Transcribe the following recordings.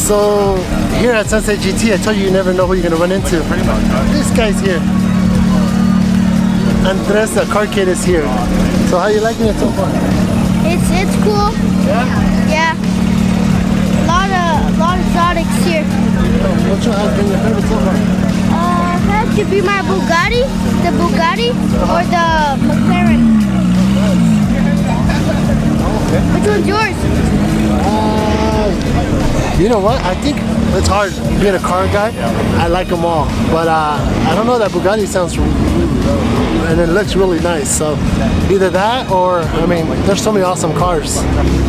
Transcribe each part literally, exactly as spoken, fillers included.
So here at Sunset G T, I told you you never know who you're gonna run into. This guy's here. Andres, the car kid, is here. So how you liking it so far? It's it's cool. Yeah. Yeah. A lot of a lot of exotics here. Which one has been your favorite so far? Uh, that could be my Bugatti, the Bugatti, or the McLaren. Which one's yours? Uh, you know what? I think it's hard being a car guy. I like them all, but uh, I don't know. That Bugatti sounds really, and it looks really nice. So either that, or I mean, there's so many awesome cars.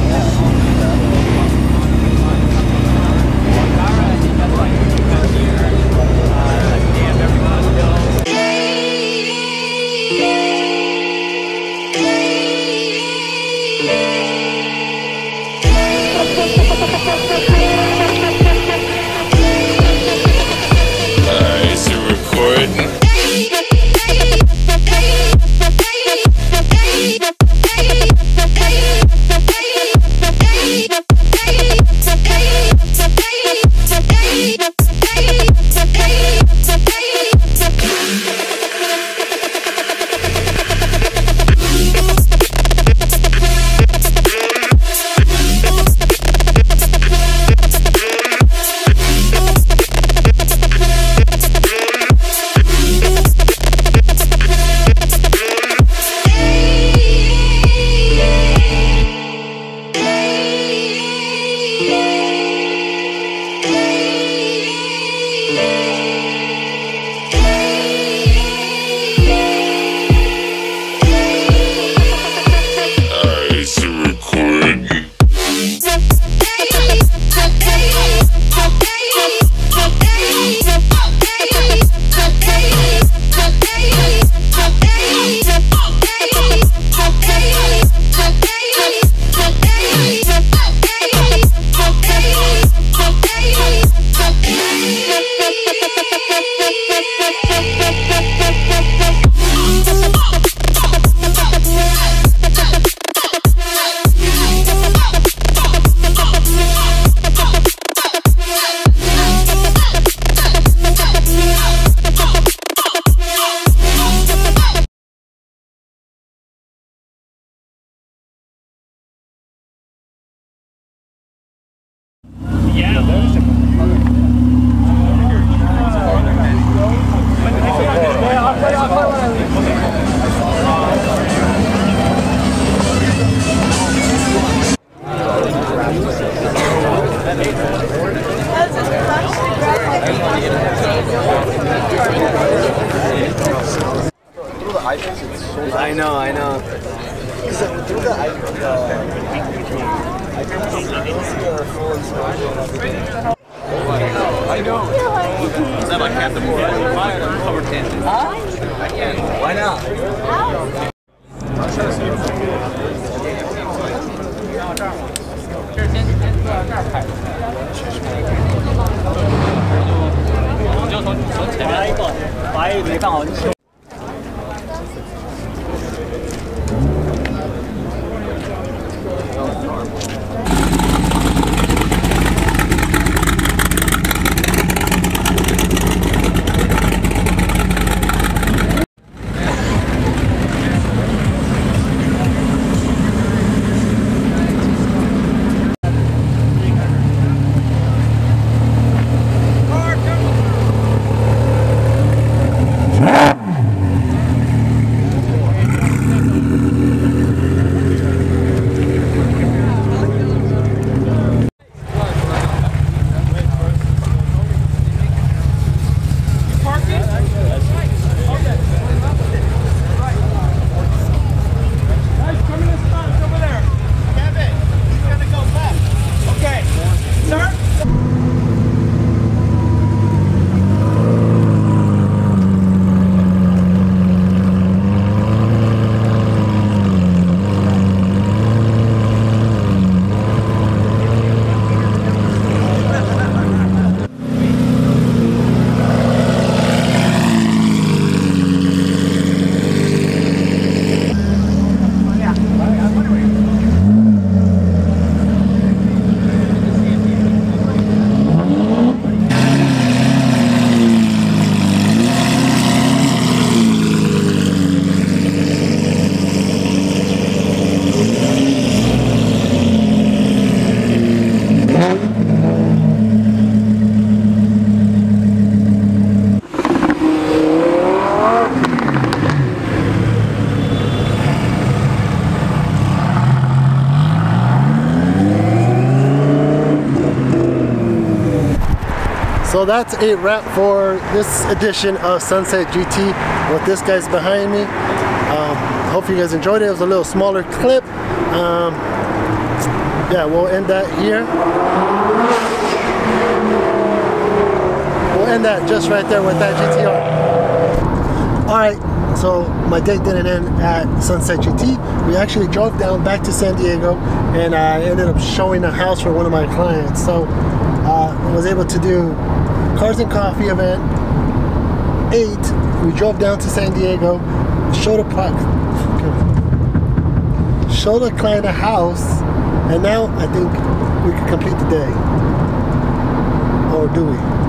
I know, I know. I know. Is that like half the board? Cover ten. Huh? Why not? Yeah. So that's a wrap for this edition of Sunset G T with this guy's behind me. Um, hope you guys enjoyed it. It was a little smaller clip. Um, yeah, we'll end that here. We'll end that just right there with that G T R. Alright, so my day didn't end at Sunset G T. We actually drove down back to San Diego, and I ended up showing a house for one of my clients. So uh, I was able to do Cars and Coffee event eight. We drove down to San Diego, showed a showed a client a house, and now I think we can complete the day. Or do we?